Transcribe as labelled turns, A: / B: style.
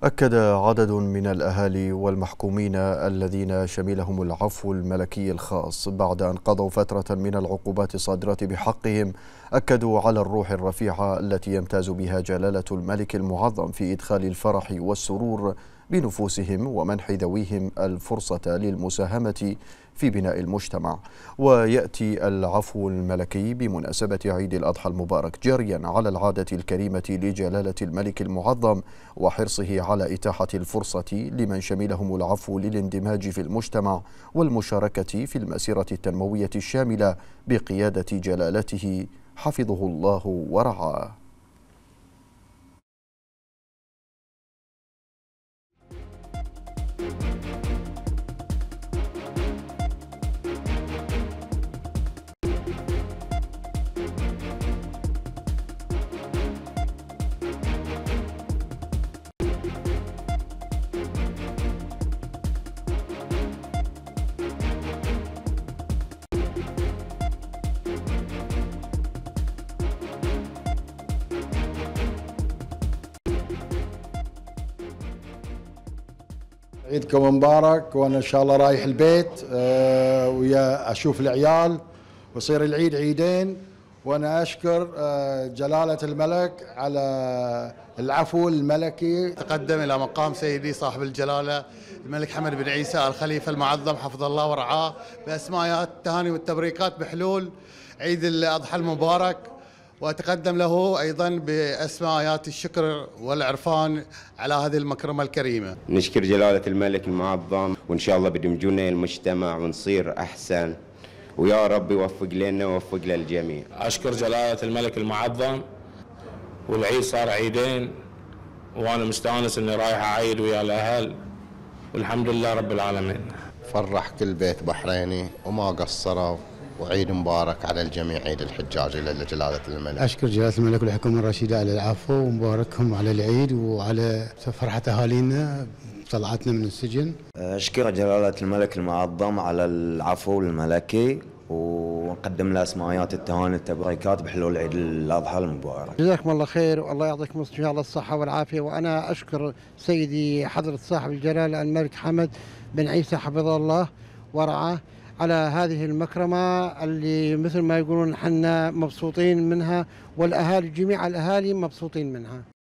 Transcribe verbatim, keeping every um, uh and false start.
A: أكد عدد من الأهالي والمحكومين الذين شملهم العفو الملكي الخاص بعد أن قضوا فترة من العقوبات الصادرة بحقهم، أكدوا على الروح الرفيعة التي يمتاز بها جلالة الملك المعظم في إدخال الفرح والسرور بنفوسهم ومنح ذويهم الفرصة للمساهمة في بناء المجتمع. ويأتي العفو الملكي بمناسبة عيد الأضحى المبارك جاريا على العادة الكريمة لجلالة الملك المعظم وحرصه على إتاحة الفرصة لمن شملهم العفو للاندماج في المجتمع والمشاركة في المسيرة التنموية الشاملة بقيادة جلالته حفظه الله ورعاه.
B: عيدكم مبارك، وانا ان شاء الله رايح البيت أه ويا اشوف العيال ويصير العيد عيدين. وانا اشكر أه جلالة الملك على العفو الملكي.
C: تقدم الى مقام سيدي صاحب الجلاله الملك حمد بن عيسى الخليفه المعظم حفظه الله ورعاه باسماءات التهاني والتبريكات بحلول عيد الاضحى المبارك، وأتقدم له أيضا بأسماء آيات الشكر والعرفان على هذه المكرمة الكريمة.
D: نشكر جلالة الملك المعظم، وإن شاء الله بدمجونا المجتمع ونصير أحسن، ويا رب يوفق لنا ويوفق للجميع.
E: أشكر جلالة الملك المعظم، والعيد صار عيدين وأنا مستانس إني رايح أعيد ويا الأهل، والحمد لله رب العالمين.
F: فرح كل بيت بحريني وما قصروا، وعيد مبارك على الجميع، عيد الحجاج إلى جلالة الملك.
G: أشكر جلالة الملك والحكومة الرشيدة على العفو ومباركهم على العيد وعلى فرحة أهالينا طلعتنا من السجن.
H: أشكر جلالة الملك المعظم على العفو الملكي، ونقدم له اسماءات التهاني التبريكات بحلول عيد الأضحى المبارك.
I: جزاكم الله خير، والله يعطيكم إن شاء الله الصحة والعافية. وأنا أشكر سيدي حضرة صاحب الجلالة الملك حمد بن عيسى حفظه الله ورعاه على هذه المكرمة اللي مثل ما يقولون حنا مبسوطين منها، والأهالي جميع الأهالي مبسوطين منها.